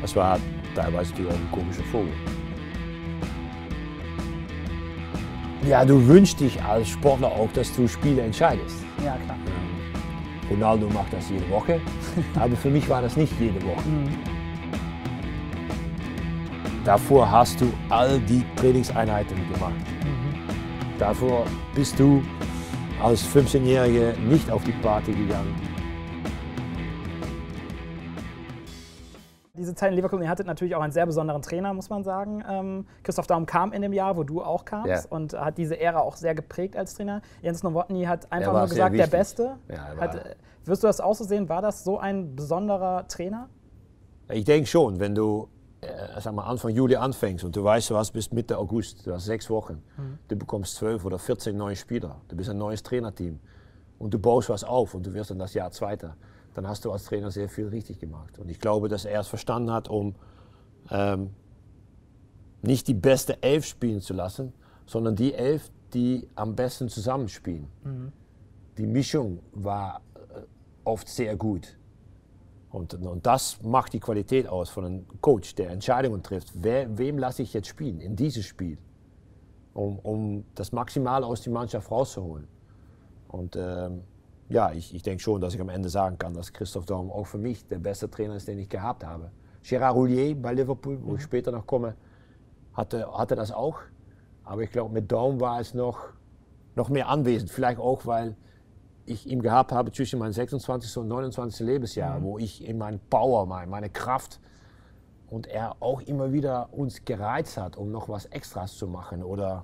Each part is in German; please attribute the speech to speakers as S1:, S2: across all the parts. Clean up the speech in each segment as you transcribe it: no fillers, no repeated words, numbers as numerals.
S1: Das war teilweise natürlich auch ein komischer Vogel. Ja, du wünschst dich als Sportler auch, dass du Spiele entscheidest.
S2: Ja, klar.
S1: Ronaldo macht das jede Woche, aber für mich war das nicht jede Woche. Davor hast du all die Trainingseinheiten gemacht. Davor bist du als 15-Jähriger nicht auf die Party gegangen.
S2: Diese Zeit in Leverkusen, ihr hattet natürlich auch einen sehr besonderen Trainer, muss man sagen. Christoph Daum kam in dem Jahr, wo du auch kamst, und hat diese Ära auch sehr geprägt als Trainer. Jens Nowotny hat einfach nur gesagt, der Beste.
S1: Ja,
S2: wirst du das auch so sehen? War das so ein besonderer Trainer?
S1: Ich denke schon, wenn du sag mal, Anfang Juli anfängst und du weißt, was bis Mitte August, du hast 6 Wochen, du bekommst 12 oder 14 neue Spieler, du bist ein neues Trainerteam und du baust was auf und du wirst dann das Jahr Zweiter, dann hast du als Trainer sehr viel richtig gemacht. Und ich glaube, dass er es verstanden hat, um nicht die beste 11 spielen zu lassen, sondern die 11, die am besten zusammenspielen. Die Mischung war oft sehr gut. Und das macht die Qualität aus von einem Coach, der Entscheidungen trifft. Wem lasse ich jetzt spielen in dieses Spiel, um das Maximale aus der Mannschaft rauszuholen. Und ja, ich denke schon, dass ich am Ende sagen kann, dass Christoph Daum auch für mich der beste Trainer ist, den ich gehabt habe. Gérard Houllier bei Liverpool, wo ich später noch komme, hatte das auch. Aber ich glaube, mit Daum war es noch mehr anwesend. Vielleicht auch, weil ich ihn gehabt habe zwischen meinem 26. und 29. Lebensjahr, wo ich in meinen Power, meine Kraft und er auch immer wieder uns gereizt hat, um noch was Extras zu machen oder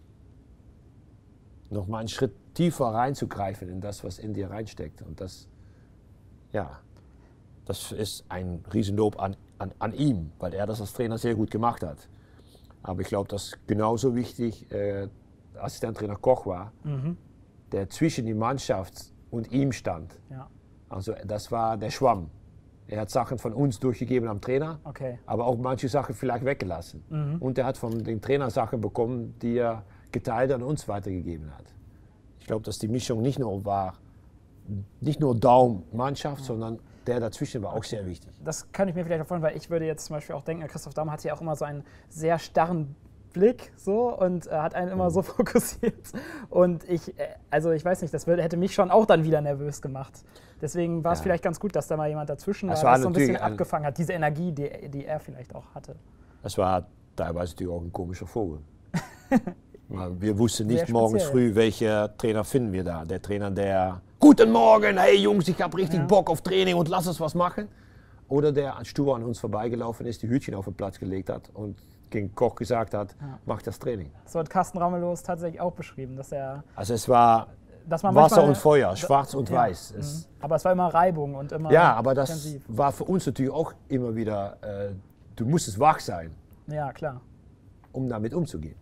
S1: noch mal einen Schritt tiefer reinzugreifen in das, was in dir reinsteckt. Und das, ja, das ist ein Riesenlob an ihm, weil er das als Trainer sehr gut gemacht hat. Aber ich glaube, dass genauso wichtig Assistenttrainer Koch war, der zwischen die Mannschaft und ihm stand.
S2: Ja.
S1: Also das war der Schwamm. Er hat Sachen von uns durchgegeben am Trainer, aber auch manche Sachen vielleicht weggelassen. Und er hat von den Trainer Sachen bekommen, die er geteilt an uns weitergegeben hat. Ich glaube, dass die Mischung nicht nur Daum Mannschaft, sondern der dazwischen war auch sehr wichtig.
S2: Das kann ich mir vielleicht vorstellen, weil ich würde jetzt zum Beispiel auch denken, Christoph Daum hat ja auch immer so einen sehr starren Blick so und hat einen immer so fokussiert. Und ich weiß nicht, das hätte mich schon auch dann wieder nervös gemacht. Deswegen war es vielleicht ganz gut, dass da mal jemand dazwischen war, der so ein bisschen abgefangen hat, diese Energie, die er vielleicht auch hatte.
S1: Das war teilweise natürlich auch ein komischer Vogel. Wir wussten nicht morgens früh, welcher Trainer finden wir da. Der Trainer, der Guten Morgen, hey Jungs, ich habe richtig Bock auf Training und lass uns was machen. Oder der stur an uns vorbeigelaufen ist, die Hütchen auf den Platz gelegt hat und gegen Koch gesagt hat, mach das Training.
S2: So hat Carsten Ramelow tatsächlich auch beschrieben, dass er...
S1: Also es war Wasser und Feuer, schwarz und weiß.
S2: Aber es war immer Reibung und immer
S1: aber das
S2: intensiv.
S1: war für uns natürlich auch immer wieder, du musstest wach sein.
S2: Ja, klar.
S1: Um damit umzugehen.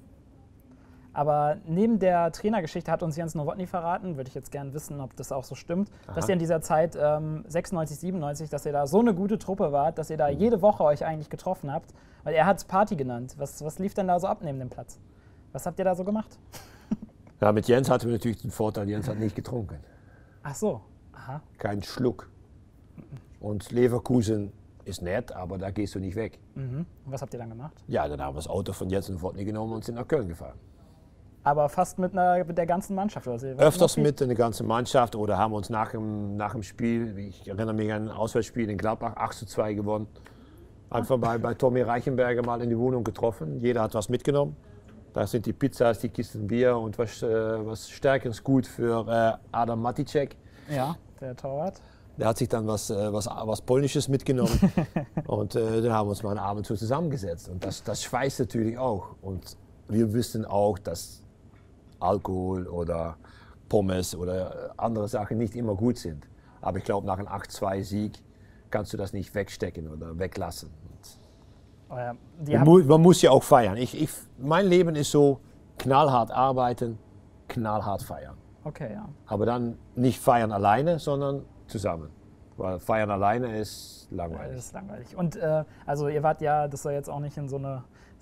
S2: Aber neben der Trainergeschichte hat uns Jens Nowotny verraten, würde ich jetzt gerne wissen, ob das auch so stimmt, dass ihr in dieser Zeit 96, 97, dass ihr da so eine gute Truppe wart, dass ihr da jede Woche euch eigentlich getroffen habt. Weil er hat es Party genannt. Was lief denn da so ab neben dem Platz? Was habt ihr da so gemacht?
S1: Ja, mit Jens hatten wir natürlich den Vorteil, Jens hat nicht getrunken.
S2: Ach so. Aha.
S1: Kein Schluck. Und Leverkusen ist nett, aber da gehst du nicht weg.
S2: Und was habt ihr dann gemacht?
S1: Ja, dann haben wir das Auto von Jens Nowotny genommen und sind nach Köln gefahren.
S2: Aber fast mit der ganzen Mannschaft? Oder?
S1: Öfters mit der ganzen Mannschaft oder haben uns nach dem Spiel, ich erinnere mich an ein Auswärtsspiel in Gladbach, 8:2 gewonnen. Einfach bei Tommy Reichenberger mal in die Wohnung getroffen. Jeder hat was mitgenommen. Da sind die Pizzas, die Kisten Bier und was Stärkeres gut für Adam Maticek.
S2: Ja, der Torwart.
S1: Der hat sich dann was Polnisches mitgenommen. Und dann haben wir uns mal einen Abend so zusammengesetzt. Und das schweißt natürlich auch. Und wir wissen auch, dass Alkohol oder Pommes oder andere Sachen nicht immer gut sind. Aber ich glaube, nach einem 8:2-Sieg kannst du das nicht wegstecken oder weglassen. Man muss ja auch feiern. Mein Leben ist so, knallhart arbeiten, knallhart feiern.
S2: Okay, ja.
S1: Aber dann nicht feiern alleine, sondern zusammen. Weil feiern alleine ist langweilig.
S2: Das ist langweilig. Und also ihr wart ja, das soll jetzt auch nicht in so eine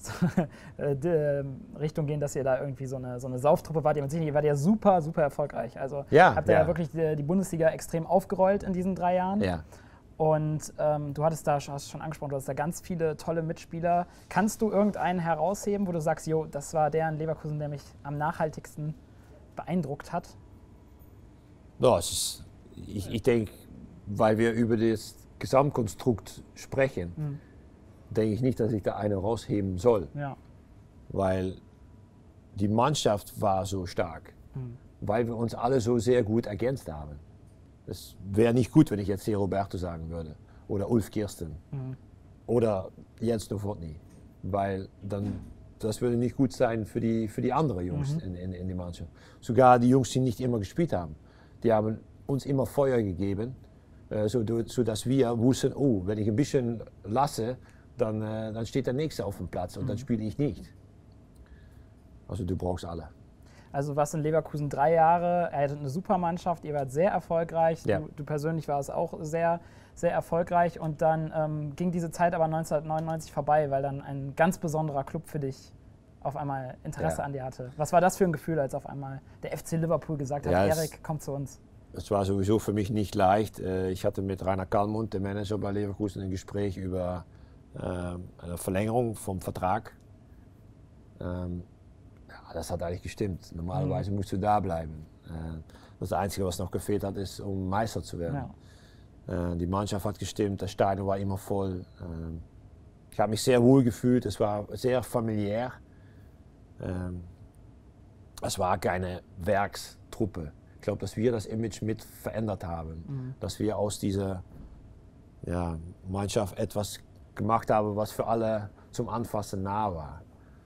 S2: Richtung gehen, dass ihr da irgendwie so eine Sauftruppe wart. Ihr wart ja super erfolgreich. Also habt ihr ja wirklich die Bundesliga extrem aufgerollt in diesen 3 Jahren.
S1: Ja.
S2: Und du hattest da, hast schon angesprochen, du hast da ganz viele tolle Mitspieler. Kannst du irgendeinen herausheben, wo du sagst, jo, das war der in Leverkusen, der mich am nachhaltigsten beeindruckt hat?
S1: Ja, ich denke, weil wir über das Gesamtkonstrukt sprechen, denke ich nicht, dass ich da eine rausheben soll.
S2: Ja.
S1: Weil die Mannschaft war so stark, weil wir uns alle so sehr gut ergänzt haben. Es wäre nicht gut, wenn ich jetzt hier Roberto sagen würde oder Ulf Kirsten oder Jens Novotny, weil dann das würde nicht gut sein für die anderen Jungs in der Mannschaft. Sogar die Jungs, die nicht immer gespielt haben, die haben uns immer Feuer gegeben, sodass wir wussten, oh, wenn ich ein bisschen lasse, dann steht der Nächste auf dem Platz und dann spiele ich nicht. Also du brauchst alle.
S2: Also du warst in Leverkusen 3 Jahre, er hatte eine super Mannschaft, ihr wart sehr erfolgreich,
S1: Ja.
S2: du persönlich warst auch sehr, sehr erfolgreich und dann ging diese Zeit aber 1999 vorbei, weil dann ein ganz besonderer Club für dich auf einmal Interesse an dir hatte. Was war das für ein Gefühl, als auf einmal der FC Liverpool gesagt hat, Erik, komm zu uns?
S1: Es war sowieso für mich nicht leicht. Ich hatte mit Rainer Kallmund, dem Manager bei Leverkusen, ein Gespräch über eine Verlängerung vom Vertrag. Das hat eigentlich gestimmt. Normalerweise musst du da bleiben. Das Einzige, was noch gefehlt hat, ist, um Meister zu werden. Ja. Die Mannschaft hat gestimmt, das Stadion war immer voll. Ich habe mich sehr wohl gefühlt, es war sehr familiär. Es war keine Werkstruppe. Ich glaube, dass wir das Image mit verändert haben. Dass wir aus dieser Mannschaft etwas gemacht haben, was für alle zum Anfassen nah war.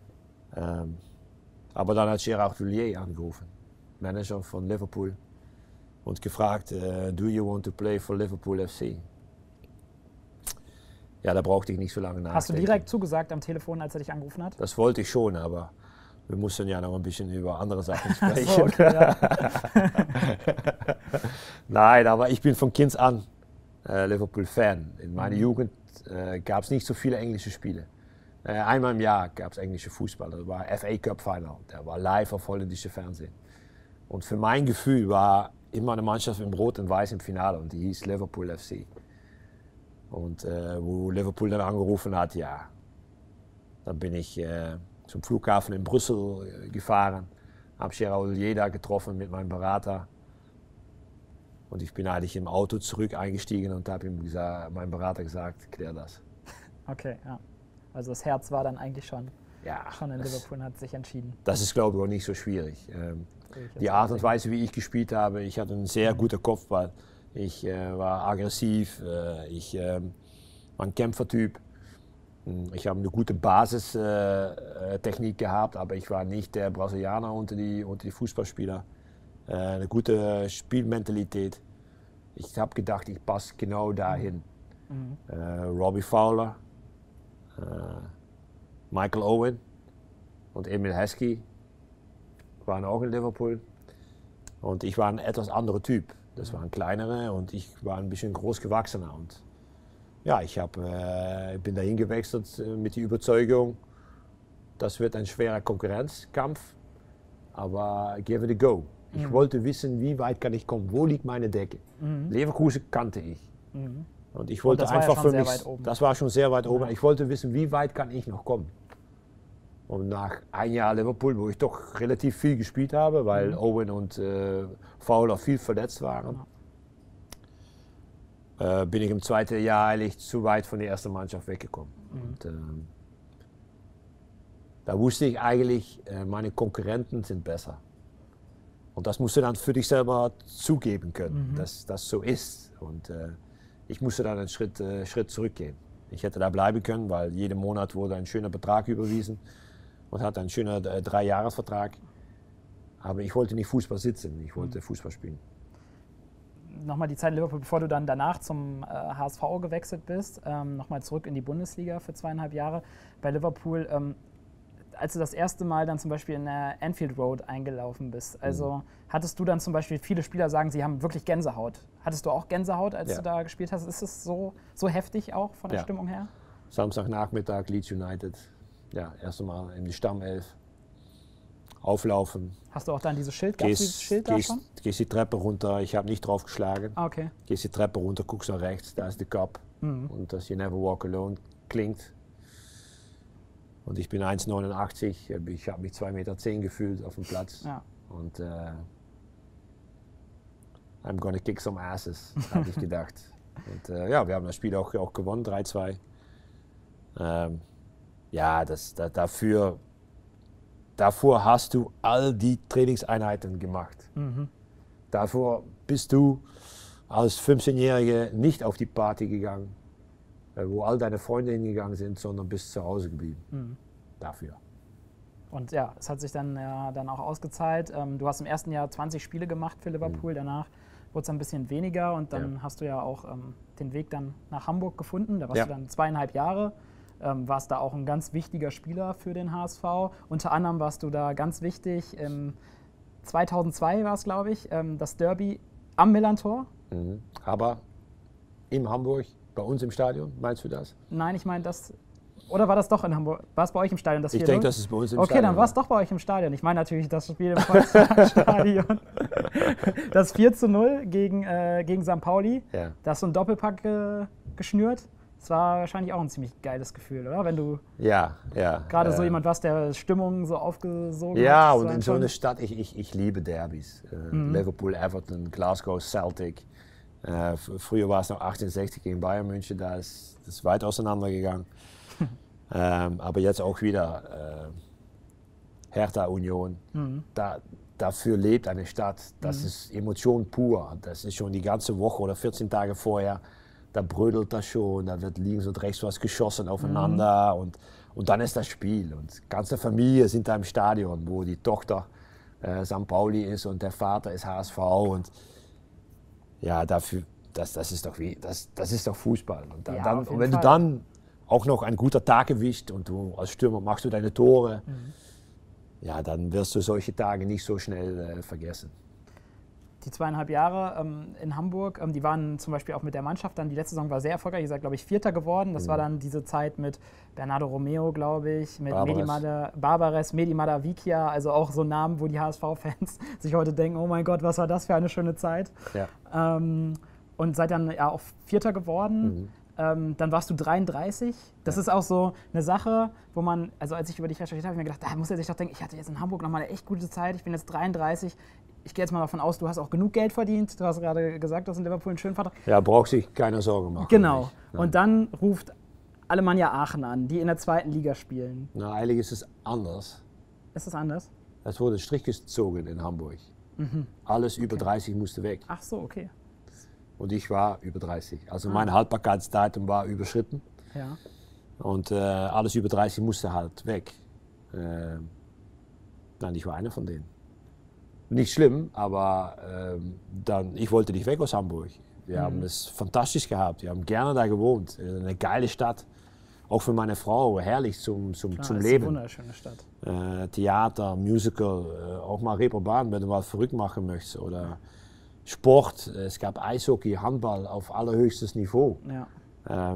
S1: Aber dann hat Gérard Houllier angerufen, Manager von Liverpool, und gefragt, do you want to play for Liverpool FC? Ja, da brauchte ich nicht so lange nachdenken.
S2: Hast du direkt zugesagt am Telefon, als er dich angerufen hat?
S1: Das wollte ich schon, aber wir mussten ja noch ein bisschen über andere Sachen sprechen.
S2: So, okay, ja.
S1: Nein, aber ich bin von Kindes an Liverpool-Fan. In meiner Jugend gab es nicht so viele englische Spiele. Einmal im Jahr gab es englische Fußball. Das war FA Cup Final. Der war live auf holländische Fernsehen. Und für mein Gefühl war immer eine Mannschaft in Rot und Weiß im Finale und die hieß Liverpool FC. Und wo Liverpool dann angerufen hat, ja, dann bin ich zum Flughafen in Brüssel gefahren, habe Gérard Houllier da getroffen mit meinem Berater. Und ich bin eigentlich im Auto zurück eingestiegen und habe ihm meinem Berater gesagt, klär das.
S2: Okay, ja. Also das Herz war dann eigentlich schon in Liverpool und hat sich entschieden. Das
S1: ist, glaube ich, auch nicht so schwierig. Die Art und Weise, wie ich gespielt habe, ich hatte einen sehr guten Kopfball. Ich war aggressiv, ich war ein Kämpfertyp. Ich habe eine gute Basistechnik gehabt, aber ich war nicht der Brasilianer unter die Fußballspieler. Eine gute Spielmentalität. Ich habe gedacht, ich passe genau dahin. Robbie Fowler, Michael Owen und Emil Heskey waren auch in Liverpool. Und ich war ein etwas anderer Typ. Das war ein kleinerer und ich war ein bisschen groß gewachsener. Und ja, ich bin dahin gewechselt mit der Überzeugung, das wird ein schwerer Konkurrenzkampf, aber give it a go. Ich wollte wissen, wie weit kann ich kommen, wo liegt meine Decke. Leverkusen kannte ich. Und ich wollte einfach für mich, das war schon sehr weit oben. Ich wollte wissen, wie weit kann ich noch kommen. Und nach ein Jahr Liverpool, wo ich doch relativ viel gespielt habe, weil Owen und Fowler viel verletzt waren, bin ich im zweiten Jahr eigentlich zu weit von der ersten Mannschaft weggekommen. Und, da wusste ich eigentlich, meine Konkurrenten sind besser. Und das musst du dann für dich selber zugeben können, dass das so ist. Und ich musste dann einen Schritt zurückgehen. Ich hätte da bleiben können, weil jeden Monat wurde ein schöner Betrag überwiesen und hatte einen schönen 3-Jahres-Vertrag. Aber ich wollte nicht Fußball sitzen, ich wollte Fußball spielen.
S2: Nochmal die Zeit in Liverpool, bevor du dann danach zum HSV gewechselt bist, nochmal zurück in die Bundesliga für 2,5 Jahre. Bei Liverpool, als du das erste Mal dann zum Beispiel in der Anfield Road eingelaufen bist, also hattest du dann zum Beispiel, viele Spieler sagen, sie haben wirklich Gänsehaut. Hattest du auch Gänsehaut, als du da gespielt hast? Ist es so heftig auch von der Stimmung her?
S1: Samstagnachmittag, Leeds United, ja, erst einmal in die Stammelf. auflaufen.
S2: Hast du auch dann dieses Schild? Gab's dieses Schild da schon?
S1: Gehst die Treppe runter, ich habe nicht drauf geschlagen.
S2: Ah, okay.
S1: Gehst die Treppe runter, guckst nach rechts, da ist der Cup. Und das You Never Walk Alone klingt. Und ich bin 1,89, ich habe mich 2,10 Meter gefühlt auf dem Platz.
S2: Ja.
S1: Und I'm gonna kick some asses, habe ich gedacht. Und ja, wir haben das Spiel auch gewonnen, 3-2. Ja, davor hast du all die Trainingseinheiten gemacht. Davor bist du als 15-Jährige nicht auf die Party gegangen, wo all deine Freunde hingegangen sind, sondern bist zu Hause geblieben. Dafür.
S2: Und ja, es hat sich dann auch ausgezahlt. Du hast im ersten Jahr 20 Spiele gemacht für Liverpool, danach wurde es ein bisschen weniger und dann hast du ja auch den Weg dann nach Hamburg gefunden. Da warst du dann 2,5 Jahre. Warst da auch ein ganz wichtiger Spieler für den HSV. Unter anderem warst du da ganz wichtig. 2002 war es, glaube ich, das Derby am Millantor.
S1: Aber in Hamburg, bei uns im Stadion, meinst du das?
S2: Nein, ich meine das. Oder war das doch in Hamburg? War es bei euch im Stadion? Das
S1: ich denke, das ist bei uns im
S2: Stadion. Okay, dann war es doch bei euch im Stadion. Ich meine natürlich das Spiel im Volksparkstadion. Das 4:0 gegen St. Pauli. Ja. Da hast du einen Doppelpack geschnürt. Das war wahrscheinlich auch ein ziemlich geiles Gefühl, oder? Wenn du gerade so jemand warst, der Stimmung so aufgesogen hat.
S1: Ja, und in so einer Stadt, ich liebe Derbys. Liverpool, Everton, Glasgow, Celtic. Früher war es noch 1860 gegen Bayern München, da ist es weit auseinandergegangen. Aber jetzt auch wieder Hertha Union. Dafür lebt eine Stadt. Das ist Emotion pur. Das ist schon die ganze Woche oder 14 Tage vorher. Da brödelt das schon, da wird links und rechts was geschossen aufeinander und dann ist das Spiel. Und die ganze Familie sind da im Stadion, wo die Tochter St. Pauli ist und der Vater ist HSV. Und ja, das ist doch Fußball. Und wenn du dann auch noch einen guten Tag erwischt und du als Stürmer machst du deine Tore, ja, dann wirst du solche Tage nicht so schnell vergessen.
S2: Die 2,5 Jahre in Hamburg, die waren zum Beispiel auch mit der Mannschaft dann, die letzte Saison war sehr erfolgreich, ihr seid, glaube ich, Vierter geworden. Das war dann diese Zeit mit Bernardo Romeo, glaube ich, mit Barbares, Mehdi Madavikia, also auch so Namen, wo die HSV-Fans sich heute denken, oh mein Gott, was war das für eine schöne Zeit. Ja. Und seid dann ja auch Vierter geworden. Dann warst du 33. Das ist auch so eine Sache, wo man, also als ich über dich recherchiert habe, habe ich mir gedacht, da muss er sich doch denken, ich hatte jetzt in Hamburg nochmal eine echt gute Zeit, ich bin jetzt 33. Ich gehe jetzt mal davon aus, du hast auch genug Geld verdient. Du hast gerade gesagt, du hast in Liverpool einen schönen Vertrag.
S1: Ja, braucht sich keine Sorgen machen.
S2: Genau. Und dann ruft Alemannia Aachen an, die in der 2. Liga spielen.
S1: Na, eigentlich ist es anders.
S2: Ist es anders?
S1: Es wurde Strich gezogen in Hamburg. Alles über 30 musste weg.
S2: Ach so, okay.
S1: Und ich war über 30. Also mein Haltbarkeitsdatum war überschritten.
S2: Ja.
S1: Und alles über 30 musste halt weg. Nein, ich war einer von denen. Nicht schlimm, aber ich wollte nicht weg aus Hamburg. Wir haben es fantastisch gehabt. Wir haben gerne da gewohnt. Eine geile Stadt. Auch für meine Frau herrlich zum Leben.
S2: Das ist eine wunderschöne Stadt.
S1: Theater, Musical, auch mal Reeperbahn, wenn du was verrückt machen möchtest. Oder Sport. Es gab Eishockey, Handball auf allerhöchstes Niveau.
S2: Ja.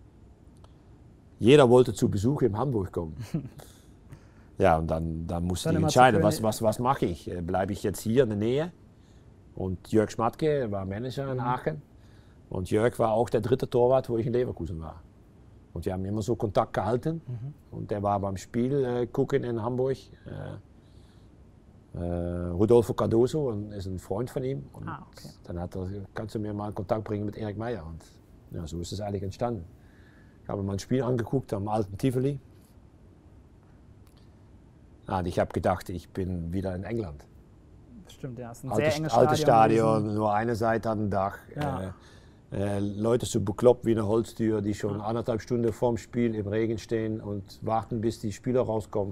S1: Jeder wollte zu Besuch in Hamburg kommen. Ja, und dann musste ich entscheiden, was mache ich? Bleibe ich jetzt hier in der Nähe? Und Jörg Schmatke war Manager in Aachen. Und Jörg war auch der 3. Torwart, wo ich in Leverkusen war. Und wir haben immer so Kontakt gehalten. Und der war beim Spiel gucken in Hamburg. Rodolfo Cardoso ist ein Freund von ihm. Und
S2: okay.
S1: Dann hat er, kannst du mir mal in Kontakt bringen mit Erik Meyer. Und ja, so ist es eigentlich entstanden. Ich habe mir mal ein Spiel angeguckt am alten Tivoli. Und ich habe gedacht, ich bin wieder in England.
S2: Stimmt, ja. Es ist ein sehr enges
S1: Altes Stadion, nur eine Seite an dem Dach.
S2: Ja.
S1: Leute so bekloppt wie eine Holztür, die schon 1,5 Stunden vorm Spiel im Regen stehen und warten, bis die Spieler rauskommen.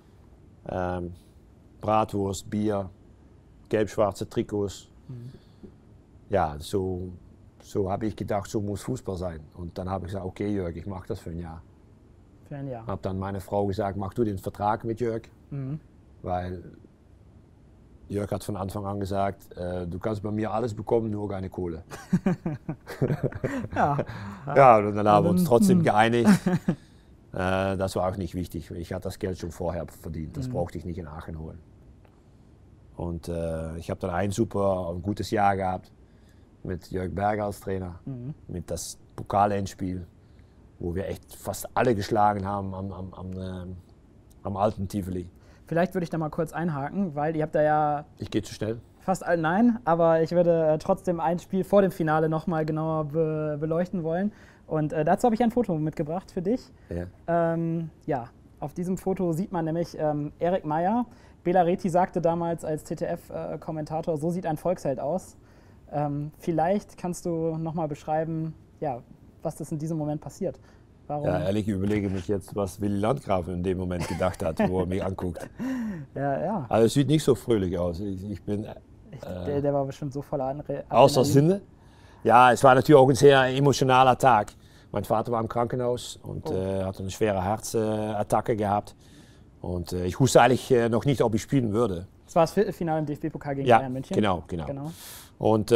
S1: Bratwurst, Bier, gelb-schwarze Trikots. Ja, so habe ich gedacht, so muss Fußball sein. Und dann habe ich gesagt, okay Jörg, ich mache das für ein Jahr. Habe dann meine Frau gesagt, mach du den Vertrag mit Jörg. Weil Jörg hat von Anfang an gesagt, du kannst bei mir alles bekommen, nur keine Kohle.
S2: Ja,
S1: ja, und dann haben wir uns trotzdem geeinigt. Das war auch nicht wichtig. Ich hatte das Geld schon vorher verdient. Das brauchte ich nicht in Aachen holen. Und ich habe dann ein gutes Jahr gehabt mit Jörg Berger als Trainer, mit das Pokalendspiel, wo wir echt fast alle geschlagen haben am alten Tivoli.
S2: Vielleicht würde ich da mal kurz einhaken, weil ihr habt da ja...
S1: Ich gehe zu schnell.
S2: Fast alle, nein, aber ich würde trotzdem ein Spiel vor dem Finale nochmal genauer beleuchten wollen. Und dazu habe ich ein Foto mitgebracht für dich.
S1: Ja.
S2: Ja, auf diesem Foto sieht man nämlich Erik Meyer. Bela Reti sagte damals als TTF-Kommentator, so sieht ein Volksheld aus. Vielleicht kannst du nochmal beschreiben, ja, was das in diesem Moment passiert. Warum?
S1: Ja, ehrlich, ich überlege mich jetzt, was Willy Landgraf in dem Moment gedacht hat, wo er mich anguckt.
S2: Ja.
S1: Also es sieht nicht so fröhlich aus. Ich bin
S2: der war bestimmt so voller
S1: außer Sinne. Ja, es war natürlich auch ein sehr emotionaler Tag. Mein Vater war im Krankenhaus und hatte eine schwere Herzattacke gehabt. Und ich wusste eigentlich noch nicht, ob ich spielen würde.
S2: Das war das Viertelfinale im DFB-Pokal gegen Bayern München?
S1: Genau. Und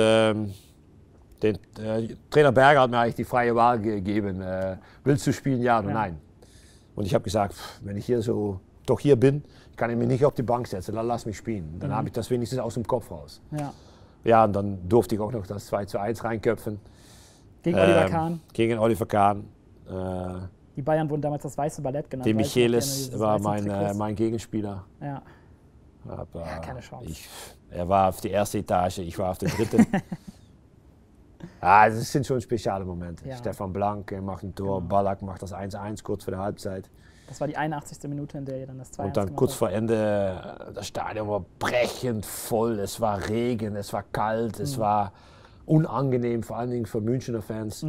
S1: Trainer Berger hat mir eigentlich die freie Wahl gegeben. Willst du spielen, ja oder nein? Und ich habe gesagt, wenn ich doch hier bin, kann ich mich nicht auf die Bank setzen, dann lass mich spielen. Dann habe ich das wenigstens aus dem Kopf raus. Ja, und dann durfte ich auch noch das 2:1 reinköpfen.
S2: Gegen Oliver Kahn?
S1: Gegen Oliver Kahn.
S2: Die Bayern wurden damals das Weiße Ballett genannt.
S1: De Michelis war mein Gegenspieler.
S2: Ja.
S1: Aber
S2: keine Chance.
S1: Er war auf der ersten Etage, ich war auf der dritten. Das sind schon spezielle Momente.
S2: Ja.
S1: Stefan Blank macht ein Tor, Ballack macht das 1:1 kurz vor der Halbzeit.
S2: Das war die 81. Minute, in der ihr dann das 2:1
S1: Und dann kurz vor Ende, das Stadion war brechend voll, es war Regen, es war kalt, es war unangenehm, vor allen Dingen für Münchner Fans.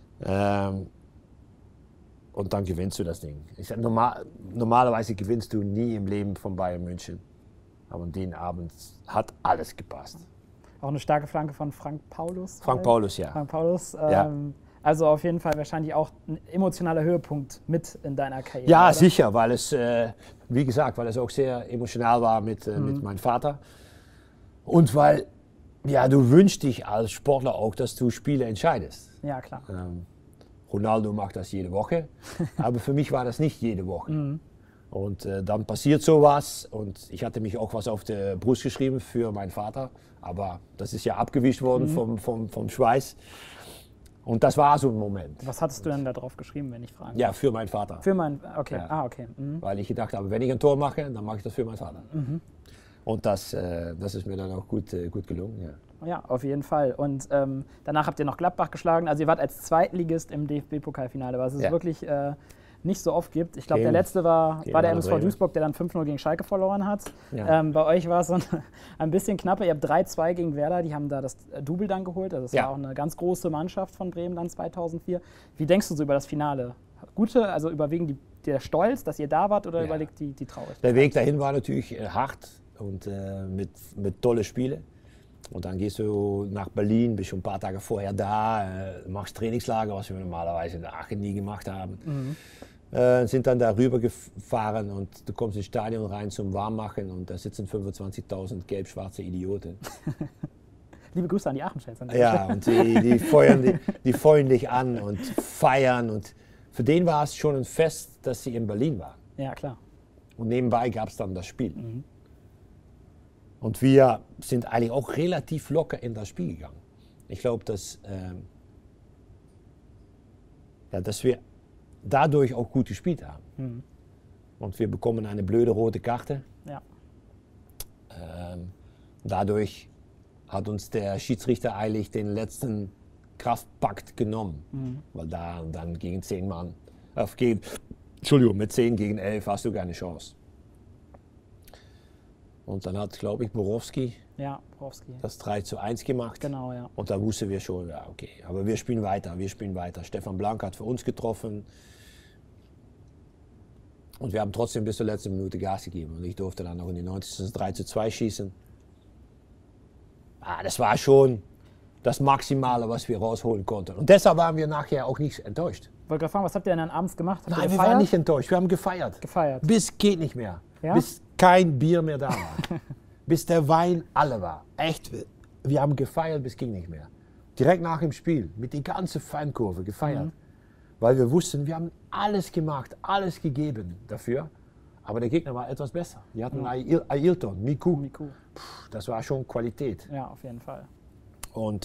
S1: Und dann gewinnst du das Ding. Ich sag, normalerweise gewinnst du nie im Leben von Bayern München. Aber an den Abend hat alles gepasst.
S2: Auch eine starke Flanke von Frank Paulus.
S1: Frank Paulus, ja.
S2: Frank Paulus. Also auf jeden Fall wahrscheinlich auch ein emotionaler Höhepunkt mit in deiner Karriere.
S1: Ja,
S2: oder?
S1: sicher, weil es, wie gesagt, weil es auch sehr emotional war mit meinem Vater. Und weil, du wünschst dich als Sportler auch, dass du Spiele entscheidest.
S2: Ja, klar.
S1: Ronaldo macht das jede Woche, aber für mich war das nicht jede Woche. Und dann passiert sowas und ich hatte mich auch was auf der Brust geschrieben für meinen Vater, aber das ist ja abgewischt worden vom Schweiß. Und das war so ein Moment.
S2: Was hattest du denn da drauf geschrieben, wenn ich frage?
S1: Ja, für meinen Vater.
S2: Für meinen, okay.
S1: Ja.
S2: Okay.
S1: Weil ich gedacht habe, wenn ich ein Tor mache, dann mache ich das für meinen Vater. Und das ist mir dann auch gut gelungen. Ja.
S2: Ja, auf jeden Fall. Und danach habt ihr noch Gladbach geschlagen. Also ihr wart als Zweitligist im DFB-Pokalfinale, was es wirklich nicht so oft gibt. Ich glaube, der letzte war der MSV Duisburg, der dann 5:0 gegen Schalke verloren hat. Ja. Bei euch war es ein bisschen knapper. Ihr habt 3:2 gegen Werder, die haben da das Double dann geholt. Also das war auch eine ganz große Mannschaft von Bremen dann 2004. Wie denkst du so über das Finale? Also überwiegen der Stolz, dass ihr da wart, oder überlegt die Traurigkeit?
S1: Der Weg dahin war natürlich hart und mit tolle Spiele. Und dann gehst du nach Berlin, bist schon ein paar Tage vorher da, machst Trainingslager, was wir normalerweise in Aachen nie gemacht haben. Sind dann darüber gefahren und du kommst ins Stadion rein zum Warmmachen und da sitzen 25.000 gelb-schwarze Idioten.
S2: Liebe Grüße an die Aachen-Fans.
S1: Ja, und die feuern dich an und feiern. Und für den war es schon ein Fest, dass sie in Berlin waren.
S2: Ja, klar.
S1: Und nebenbei gab es dann das Spiel. Und wir sind eigentlich auch relativ locker in das Spiel gegangen. Ich glaube, dass wir dadurch auch gut gespielt haben. Und wir bekommen eine blöde rote Karte.
S2: Ja.
S1: Dadurch hat uns der Schiedsrichter eigentlich den letzten Kraftpakt genommen. Weil da dann gegen 10 Mann, mit 10 gegen 11 hast du keine Chance. Und dann hat, glaube ich, Borowski das 3:1 gemacht.
S2: Genau, ja.
S1: Und da wussten wir schon, ja, okay, aber wir spielen weiter. Stefan Blank hat für uns getroffen. Und wir haben trotzdem bis zur letzten Minute Gas gegeben. Und ich durfte dann noch in die 90. 3:2 schießen. Das war schon das Maximale, was wir rausholen konnten. Und deshalb waren wir nachher auch nicht enttäuscht.
S2: Ich wollte gerade fragen, was habt ihr denn dann abends gemacht?
S1: Nein, wir waren nicht enttäuscht, wir haben gefeiert. Bis geht nicht mehr.
S2: Ja?
S1: Bis kein Bier mehr da war. Bis der Wein alle war. Echt, wir haben gefeiert bis ging nicht mehr. Direkt nach dem Spiel, mit die ganze Fankurve gefeiert. weil wir wussten, wir haben alles gemacht, alles gegeben dafür. Aber der Gegner war etwas besser. Die hatten Ailton, Miku. Das war schon Qualität.
S2: Ja, auf jeden Fall.
S1: Und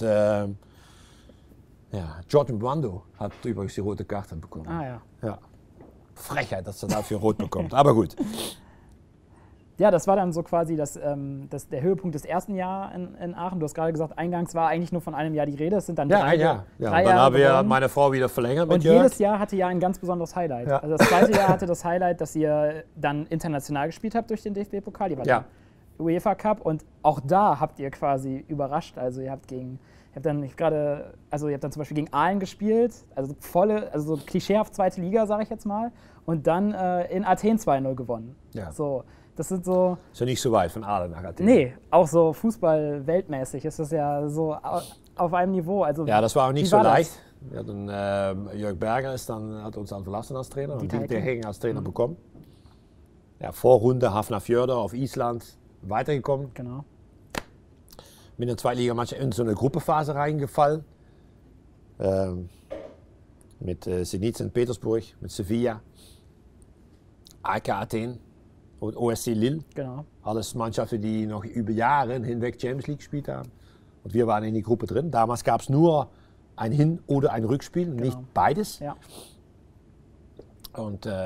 S1: Jordan Brando hat übrigens die rote Karte bekommen. Ja. Frechheit, dass er dafür rot bekommt. Aber gut.
S2: Ja, das war dann so quasi der Höhepunkt des ersten Jahres in Aachen. Du hast gerade gesagt, eingangs war eigentlich nur von einem Jahr die Rede. Es sind dann drei Jahre.
S1: Dann haben wir meine Frau wieder verlängert mit
S2: Und
S1: Jörg.
S2: jedes Jahr hatte ja ein ganz besonderes Highlight. Ja. Also das zweite Jahr hatte das Highlight, dass ihr dann international gespielt habt durch den DFB-Pokal. Ihr wart im UEFA Cup und auch da habt ihr quasi überrascht. Also ihr habt dann zum Beispiel gegen Aalen gespielt, also so klischeehaft zweite Liga, sage ich jetzt mal, und dann in Athen 2-0 gewonnen.
S1: Ja.
S2: So, das sind so.
S1: Ist ja nicht so weit von Aalen nach Athen.
S2: Nee, auch so Fußball-weltmäßig ist das ja so auf einem Niveau. Also,
S1: ja, das war auch nicht so leicht. Wir hatten, Jörg Berger hat uns dann verlassen als Trainer und Dieter Hegen als Trainer bekommen. Ja, Vorrunde Hafnarfjörður auf Island weitergekommen.
S2: Genau.
S1: Mit der Zweitligamannschaft in so eine Gruppenphase reingefallen. Mit Zenit St. Petersburg, mit Sevilla, AEK Athen und OSC Lille.
S2: Genau.
S1: Alles Mannschaften, die noch über Jahre hinweg Champions League gespielt haben. Und wir waren in die Gruppe drin. Damals gab es nur ein Hin- oder ein Rückspiel, nicht beides.
S2: Ja.
S1: Und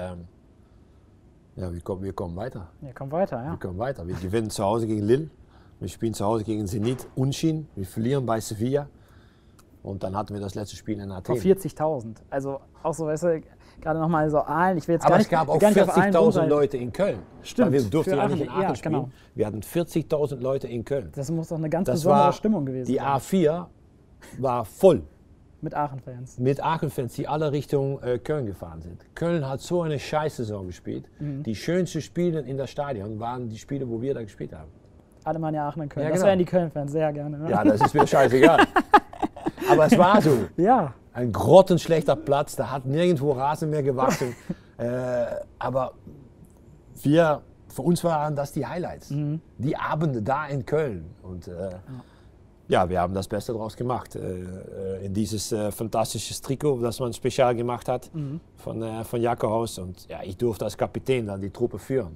S1: wir kommen weiter.
S2: Wir kommen weiter, ja.
S1: Wir kommen weiter. Wir gewinnen zu Hause gegen Lille. Wir spielen zu Hause gegen Zenit, Unschien. Wir verlieren bei Sevilla. Und dann hatten wir das letzte Spiel in Athen.
S2: Vor 40.000. Also auch so, weißt du, gerade nochmal so Aalen. Ich will jetzt
S1: Aber
S2: gar nicht,
S1: es gab auch
S2: gar nicht auf Aalen
S1: 40.000 Leute in Köln.
S2: Stimmt.
S1: Weil wir durften ja nicht in Aachen spielen.
S2: Genau.
S1: Wir hatten 40.000 Leute in Köln.
S2: Das muss doch eine ganz besondere Stimmung gewesen sein.
S1: Die A4 war voll.
S2: Mit Aachen-Fans.
S1: Mit Aachen-Fans, die alle Richtung Köln gefahren sind. Köln hat so eine Scheißsaison gespielt. Die schönsten Spiele in das Stadion waren die Spiele, wo wir da gespielt haben.
S2: Alemannia Aachen und Köln.
S1: Ja,
S2: das
S1: genau.
S2: wären die Köln-Fans sehr gerne. Ne?
S1: Ja, das ist mir scheißegal. Aber es war so.
S2: Ja.
S1: Ein grottenschlechter Platz, da hat nirgendwo Rasen mehr gewachsen. Aber für uns waren das die Highlights. Die Abende da in Köln. Und wir haben das Beste draus gemacht. In dieses fantastische Trikot, das man spezial gemacht hat von Jackerhaus. Und ja, ich durfte als Kapitän dann die Truppe führen.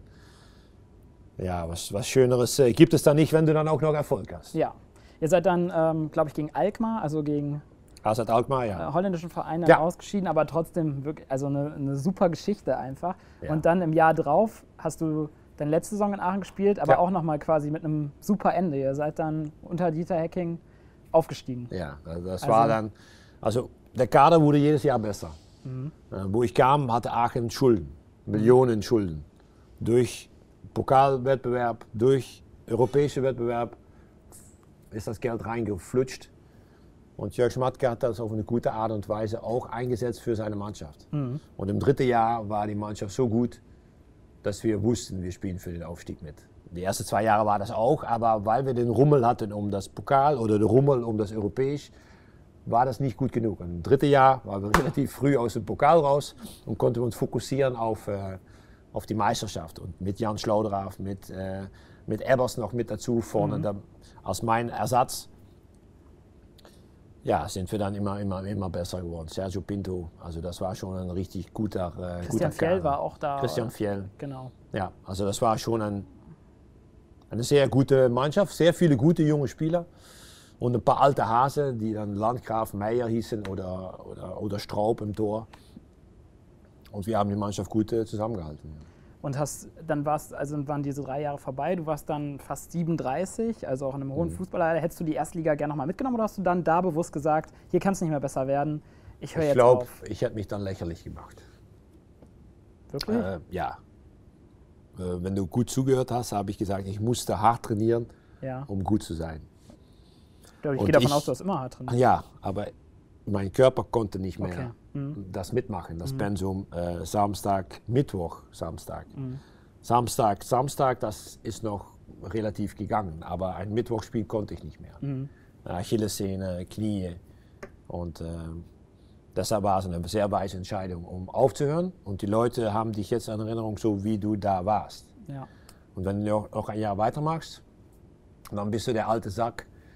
S1: Ja, was Schöneres gibt es da nicht, wenn du dann auch noch Erfolg hast.
S2: Ja. Ihr seid dann, glaube ich, gegen Alkmaar, also gegen
S1: AZ Alkmaar, ja.
S2: Holländischen Verein dann ausgeschieden, aber trotzdem wirklich, also eine super Geschichte einfach. Ja. Und dann im Jahr drauf hast du deine letzte Saison in Aachen gespielt, aber auch nochmal quasi mit einem super Ende. Ihr seid dann unter Dieter Hecking aufgestiegen.
S1: Ja, das war dann, also der Kader wurde jedes Jahr besser. Wo ich kam, hatte Aachen Schulden, Millionen Schulden. Durch Pokalwettbewerb, durch europäische Wettbewerb ist das Geld reingeflutscht. Und Jörg Schmatke hat das auf eine gute Art und Weise auch eingesetzt für seine Mannschaft. Und im dritten Jahr war die Mannschaft so gut, dass wir wussten, wir spielen für den Aufstieg mit. Die ersten 2 Jahre war das auch, aber weil wir den Rummel hatten um das Pokal oder den Rummel um das Europäisch, war das nicht gut genug. Und im dritten Jahr waren wir relativ früh aus dem Pokal raus und konnten uns fokussieren auf die Meisterschaft. Und mit Jan Schlaudraff, mit Ebbers noch mit dazu vorne als mein Ersatz. Ja, sind wir dann immer besser geworden. Sergio Pinto, also das war schon ein richtig guter
S2: Christian Fjell war auch da.
S1: Christian Fjell.
S2: Genau.
S1: Ja, also das war schon eine sehr gute Mannschaft, sehr viele gute junge Spieler und ein paar alte Hasen, die dann Landgraf Meijer hießen oder Straub im Tor. Und wir haben die Mannschaft gut zusammengehalten.
S2: Und dann waren diese 3 Jahre vorbei, du warst dann fast 37, also auch in einem hohen Fußballalter. Hättest du die Erstliga gerne nochmal mitgenommen oder hast du dann da bewusst gesagt, hier kann es nicht mehr besser werden, ich höre jetzt auf?
S1: Ich glaube, ich hätte mich dann lächerlich gemacht.
S2: Wirklich?
S1: Ja. Wenn du gut zugehört hast, habe ich gesagt, ich musste hart trainieren, um gut zu sein.
S2: Ich gehe davon aus, du hast immer hart trainiert.
S1: Ja, aber mein Körper konnte nicht mehr das mitmachen, das Pensum Samstag, Mittwoch, Samstag. Samstag, das ist noch relativ gegangen, aber ein Mittwochspiel konnte ich nicht mehr. Achillessehne, Knie und deshalb war es eine sehr weise Entscheidung, um aufzuhören und die Leute haben dich jetzt in Erinnerung, so wie du da warst.
S2: Ja.
S1: Und wenn du noch ein Jahr weitermachst, dann bist du der alte Sack,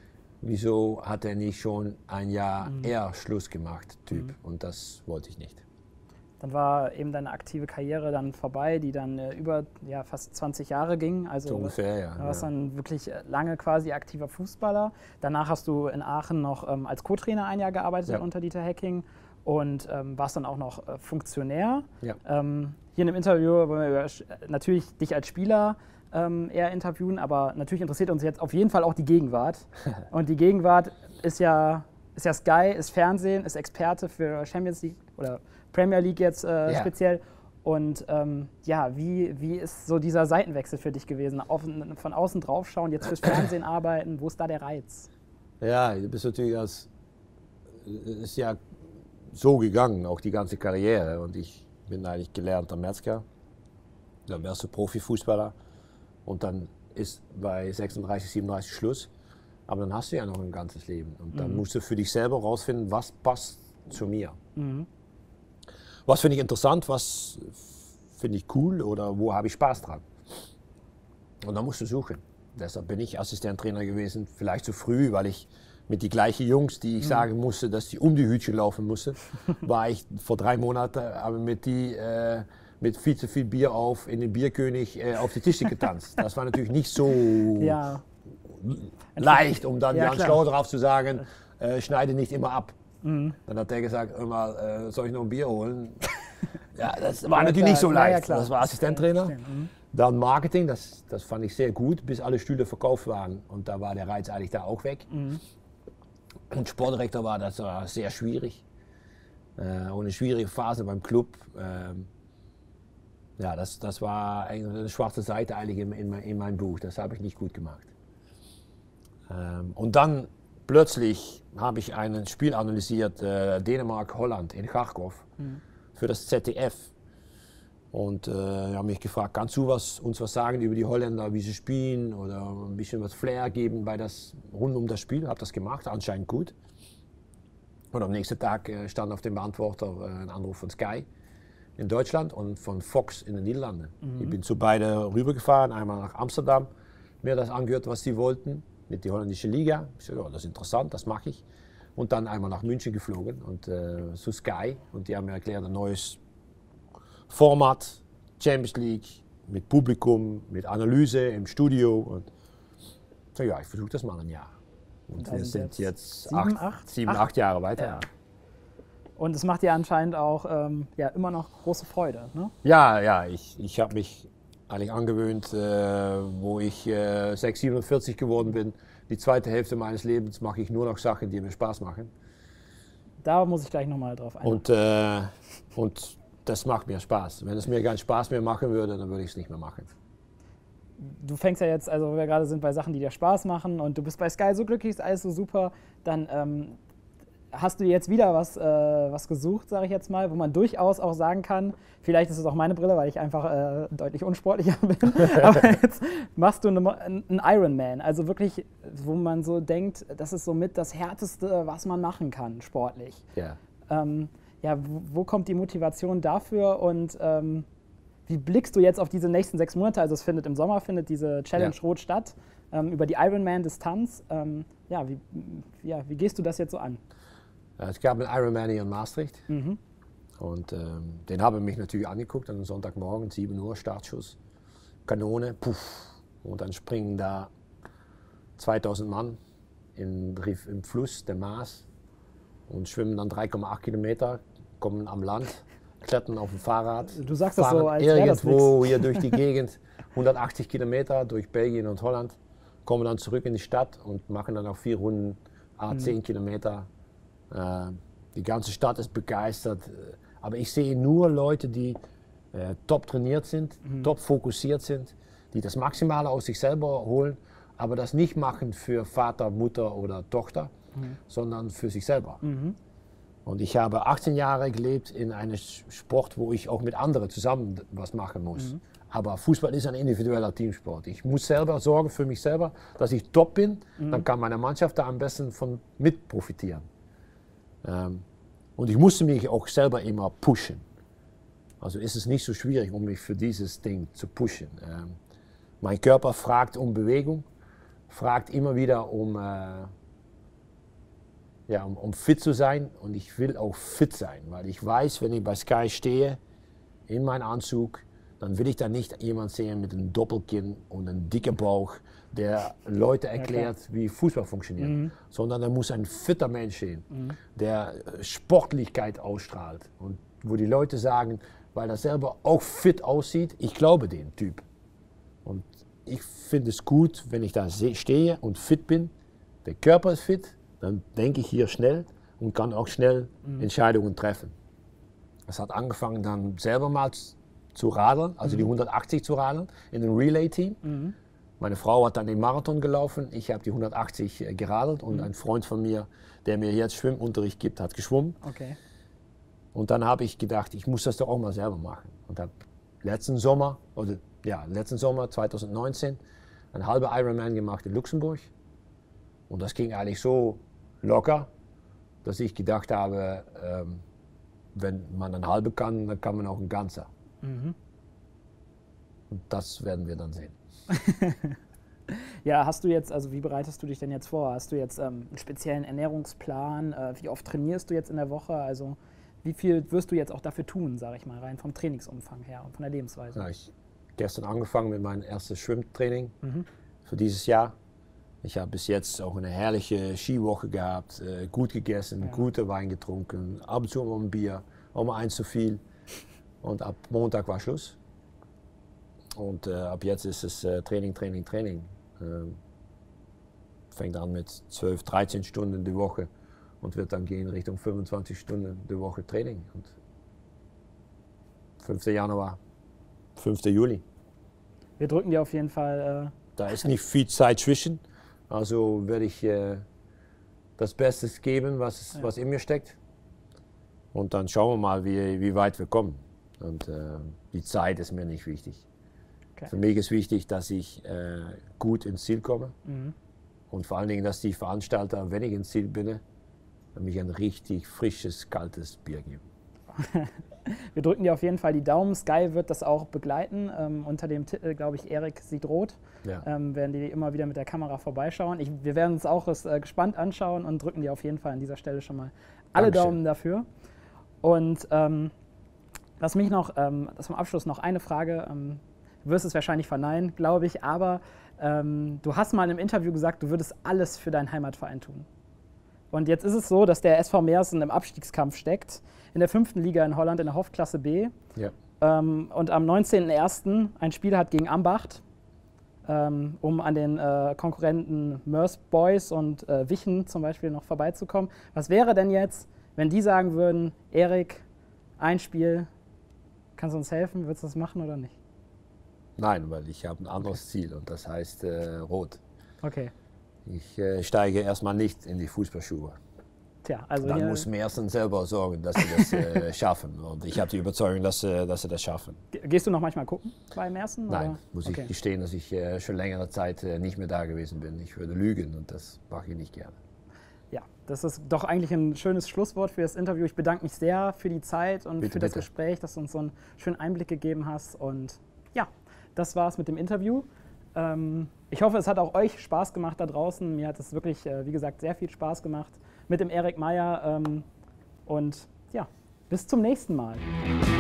S1: wieso hat er nicht schon ein Jahr eher Schluss gemacht, Typ. Und das wollte ich nicht.
S2: Dann war eben deine aktive Karriere dann vorbei, die dann über fast 20 Jahre ging. Also
S1: so ungefähr, ja.
S2: Du warst dann wirklich lange quasi aktiver Fußballer. Danach hast du in Aachen noch als Co-Trainer ein Jahr gearbeitet unter Dieter Hecking und warst dann auch noch Funktionär. Ja. Hier in dem Interview wollen wir natürlich dich als Spieler eher interviewen, aber natürlich interessiert uns jetzt auf jeden Fall auch die Gegenwart. Und die Gegenwart ist ja Sky, ist Fernsehen, ist Experte für Champions League oder Premier League jetzt speziell. Und wie ist so dieser Seitenwechsel für dich gewesen? Von außen drauf schauen, jetzt fürs Fernsehen arbeiten, wo ist da der Reiz?
S1: Ja, du bist natürlich ist ja so gegangen, auch die ganze Karriere. Und ich bin eigentlich gelernter Metzger, dann wärst du Profifußballer und dann ist bei 36, 37 Schluss. Aber dann hast du ja noch ein ganzes Leben. Und dann musst du für dich selber rausfinden, was passt zu mir. Was finde ich interessant, was finde ich cool oder wo habe ich Spaß dran. Und dann musst du suchen. Deshalb bin ich Assistenttrainer gewesen, vielleicht zu früh, weil ich mit die gleichen Jungs, die ich sagen musste, dass die um die Hütchen laufen mussten, war ich vor 3 Monaten aber mit viel zu viel Bier in den Bierkönig auf die Tische getanzt. Das war natürlich nicht so leicht, um dann ganz schlau drauf zu sagen, schneide nicht immer ab. Dann hat der gesagt, immer, soll ich noch ein Bier holen? Ja, das war natürlich nicht so leicht. Das war Assistenttrainer. Dann Marketing, das fand ich sehr gut, bis alle Stühle verkauft waren. Und da war der Reiz eigentlich da auch weg. Und Sportdirektor war das sehr schwierig. Und eine schwierige Phase beim Club. Das war eine schwarze Seite eigentlich in meinem Buch. Das habe ich nicht gut gemacht. Und dann plötzlich habe ich ein Spiel analysiert, Dänemark-Holland in Charkov, für das ZDF. Und haben mich gefragt, kannst du uns was sagen über die Holländer, wie sie spielen oder ein bisschen was Flair geben rund um das Spiel? Habe das gemacht, anscheinend gut. Und am nächsten Tag stand auf dem Beantworter ein Anruf von Sky in Deutschland und von Fox in den Niederlanden. Ich bin zu beide rübergefahren, einmal nach Amsterdam, mir das angehört, was sie wollten, mit der holländischen Liga. Ich sagte, das ist interessant, das mache ich. Und dann einmal nach München geflogen und zu Sky. Und die haben mir erklärt, ein neues Format, Champions League, mit Publikum, mit Analyse im Studio. Und so, ich versuche das mal ein Jahr. Und wir sind jetzt 8 Jahre weiter. Ja.
S2: Und es macht dir anscheinend auch immer noch große Freude, ne?
S1: Ja, ich habe mich eigentlich angewöhnt, wo ich 47 geworden bin. Die zweite Hälfte meines Lebens mache ich nur noch Sachen, die mir Spaß machen.
S2: Da muss ich gleich nochmal drauf
S1: eingehen. Und das macht mir Spaß. Wenn es mir keinen Spaß mehr machen würde, dann würde ich es nicht mehr machen.
S2: Du fängst ja jetzt, also wo wir gerade sind bei Sachen, die dir Spaß machen und du bist bei Sky so glücklich, ist alles so super, dann hast du jetzt wieder was gesucht, sage ich jetzt mal, wo man durchaus auch sagen kann, vielleicht ist es auch meine Brille, weil ich einfach deutlich unsportlicher bin, aber jetzt machst du einen Ironman, also wirklich, wo man so denkt, das ist somit das Härteste, was man machen kann, sportlich.
S1: Ja.
S2: Wo kommt die Motivation dafür und wie blickst du jetzt auf diese nächsten 6 Monate? Also im Sommer findet diese Challenge Rot statt, über die Ironman-Distanz. Wie gehst du das jetzt so an?
S1: Es gab einen Ironman hier in Maastricht und den habe ich mich natürlich angeguckt, an einem Sonntagmorgen, 7 Uhr, Startschuss, Kanone, puff, und dann springen da 2000 Mann im Fluss, der Maas, und schwimmen dann 3,8 Kilometer, kommen am Land, klettern auf dem Fahrrad,
S2: du sagst das so, als
S1: irgendwo hier durch die Gegend, 180 Kilometer durch Belgien und Holland, kommen dann zurück in die Stadt und machen dann auch 4 Runden, 10 Kilometer. Die ganze Stadt ist begeistert, aber ich sehe nur Leute, die top trainiert sind, top fokussiert sind, die das Maximale aus sich selber holen, aber das nicht machen für Vater, Mutter oder Tochter, sondern für sich selber. Und ich habe 18 Jahre gelebt in einem Sport, wo ich auch mit anderen zusammen was machen muss. Aber Fußball ist ein individueller Teamsport. Ich muss selber sorgen für mich selber, dass ich top bin, dann kann meine Mannschaft da am besten von mit profitieren. Und ich musste mich auch selber immer pushen. Also ist es nicht so schwierig, um mich für dieses Ding zu pushen. Mein Körper fragt um Bewegung, fragt immer wieder um ja, um fit zu sein, und ich will auch fit sein, weil ich weiß, wenn ich bei Sky stehe, in meinem Anzug, dann will ich da nicht jemand sehen mit einem Doppelkinn und einem dicken Bauch, der Leute erklärt, wie Fußball funktioniert, sondern da muss ein fitter Mensch stehen, der Sportlichkeit ausstrahlt und wo die Leute sagen, weil er selber auch fit aussieht, ich glaube dem Typ. Und ich finde es gut, wenn ich da stehe und fit bin, der Körper ist fit, dann denke ich hier schnell und kann auch schnell Entscheidungen treffen. Es hat angefangen dann selber mal zu radeln, also die 180 zu radeln in einem Relay-Team. Meine Frau hat dann den Marathon gelaufen, ich habe die 180 geradelt und ein Freund von mir, der mir jetzt Schwimmunterricht gibt, hat geschwommen.
S2: Okay.
S1: Und dann habe ich gedacht, ich muss das doch auch mal selber machen. Und habe letzten Sommer 2019 einen halben Ironman gemacht in Luxemburg. Und das ging eigentlich so locker, dass ich gedacht habe, wenn man einen halben kann, dann kann man auch einen ganzen. Und das werden wir dann sehen.
S2: Ja, hast du jetzt, also wie bereitest du dich denn jetzt vor? Hast du jetzt einen speziellen Ernährungsplan? Wie oft trainierst du jetzt in der Woche? Also wie viel wirst du jetzt auch dafür tun, sage ich mal, rein vom Trainingsumfang her und von der Lebensweise?
S1: Ja, ich habe gestern angefangen mit meinem ersten Schwimmtraining für dieses Jahr. Ich habe bis jetzt auch eine herrliche Skiwoche gehabt, gut gegessen, gute Wein getrunken, ab und zu mal ein Bier, auch mal eins zu viel. Und ab Montag war Schluss. Und ab jetzt ist es Training. Fängt an mit 12, 13 Stunden die Woche und wird dann gehen Richtung 25 Stunden die Woche Training. Und 5. Januar, 5. Juli.
S2: Wir drücken dir auf jeden Fall.
S1: Da ist nicht viel Zeit zwischen. Also werde ich das Beste geben, was in mir steckt. Und dann schauen wir mal, wie weit wir kommen. Und die Zeit ist mir nicht wichtig. Okay. Für mich ist wichtig, dass ich gut ins Ziel komme. Und vor allen Dingen, dass die Veranstalter, wenn ich ins Ziel bin, mich ein richtig frisches, kaltes Bier geben.
S2: Wir drücken dir auf jeden Fall die Daumen. Sky wird das auch begleiten. Unter dem Titel, glaube ich, Erik sieht rot. Ja. Werden die immer wieder mit der Kamera vorbeischauen. Wir werden uns auch gespannt anschauen und drücken dir auf jeden Fall an dieser Stelle schon mal alle Daumen dafür. Und lass mich noch, zum Abschluss noch eine Frage. Du wirst es wahrscheinlich verneinen, glaube ich, aber du hast mal in einem Interview gesagt, du würdest alles für deinen Heimatverein tun. Und jetzt ist es so, dass der SV Meersen im Abstiegskampf steckt, in der 5. Liga in Holland, in der Hofklasse B. Ja. Und am 19.01. ein Spiel hat gegen Ambacht, um an den Konkurrenten Mörs Boys und Wichen zum Beispiel noch vorbeizukommen. Was wäre denn jetzt, wenn die sagen würden, Erik, ein Spiel, kannst du uns helfen? Würdest du das machen oder nicht?
S1: Nein, weil ich habe ein anderes Ziel und das heißt Rot.
S2: Okay.
S1: Ich steige erstmal nicht in die Fußballschuhe.
S2: Tja, also
S1: dann muss Meersen selber sorgen, dass sie das schaffen. Und ich habe die Überzeugung, dass sie das schaffen.
S2: Gehst du noch manchmal gucken bei Meersen?
S1: Nein,
S2: oder?
S1: muss ich gestehen, dass ich schon längere Zeit nicht mehr da gewesen bin. Ich würde lügen und das mache ich nicht gerne.
S2: Ja, das ist doch eigentlich ein schönes Schlusswort für das Interview. Ich bedanke mich sehr für die Zeit und für das Gespräch, dass du uns so einen schönen Einblick gegeben hast. Und ja, das war's mit dem Interview. Ich hoffe, es hat auch euch Spaß gemacht da draußen. Mir hat es wirklich, wie gesagt, sehr viel Spaß gemacht mit dem Erik Meyer. Und ja, bis zum nächsten Mal.